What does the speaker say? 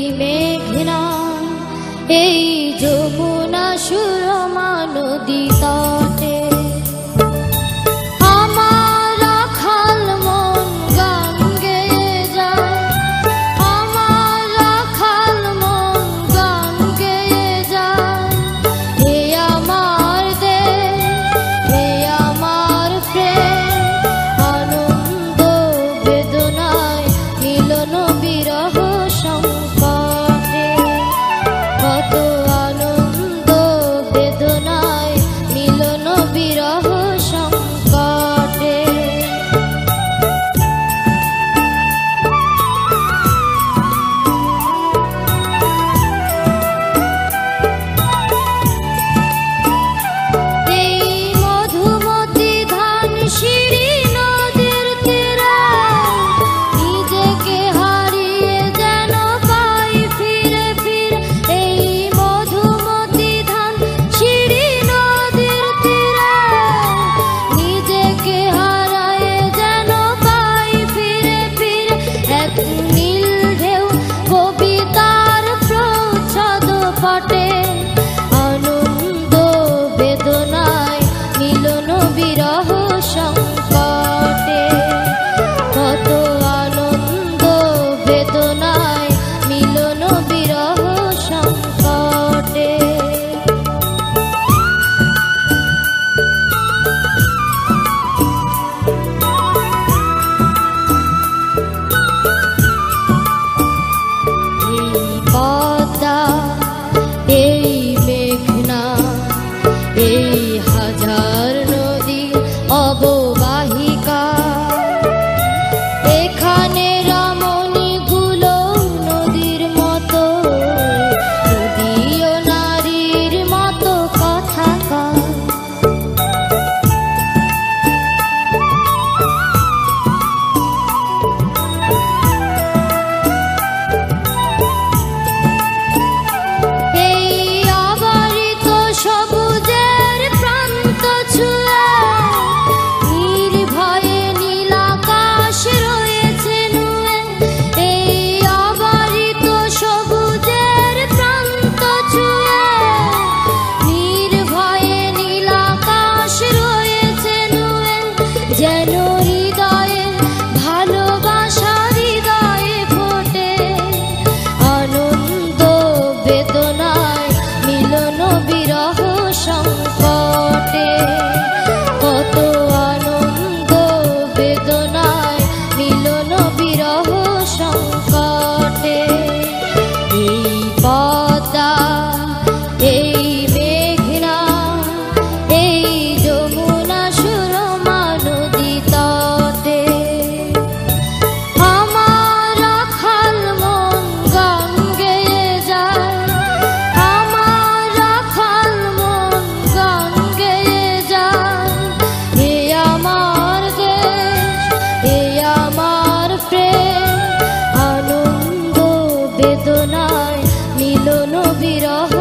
মেঘনা এই যমুনা সুরমা নদী তটে আমার রাখাল মন গান গেয়ে যায়, আমার রাখাল মন গান গেয়ে যায়। হে আমার দেশ, হে আমার প্রেম, আনন্দ বেদনায় মিলন বিরহ সংকটে, কত আনন্দ বেদনায় মিলন বিরহ সংকটে। এই মধুমতি ধান সিঁড়ি নদীর তীরে নিজেকে হারিয়ে যেন পাই ফিরে ফিরে। এই মধুমতি ধান সিঁড়ি নদীর তীরে নিজেকে হারায়ে যেন পাই ফিরে ফিরে। এক নীল ঢেউ কবিতার প্রচ্ছদ পটে, আনন্দ বেদনায় মিলন বিরহ সংকটে, কত আনন্দ বেদনায় মিলন বিরহ সংকটে। এই পদ্মা, এই মেঘনা, এই হাজার নদী অববাহিকা, এখানে রমণীগুলো নদীর মতো, নদীও নারীর মতো কথাকার। এই আবারিত সবুজের প্রান্ত ছুঁয়ে নির্ভয়ে নীল আকাশ রয়েছে নুয়ে। এই আবারিত সবুজের প্রান্ত ছুঁয়ে নির্ভয়ে নীল আকাশ রয়েছে নুয়ে। যেন হৃদয়ে ভালোবাসা হৃদয়ে ফোটে, আনন্দ বেদনায় মিলন বিরহ সংকটে, কত আনন্দ বেদনায় মিলন বিরহ সংকটে। এই পদ্মা, এই মেঘনা, এই যমুনা সুরমা নদী তটে আমার রাখাল মন গান গেয়ে যায়, আমার রাখাল মন গান গেয়ে যায়। হে আমার দেশ, হে আমার প্রেম, আনন্দ বেদনায় মিলন বিরহ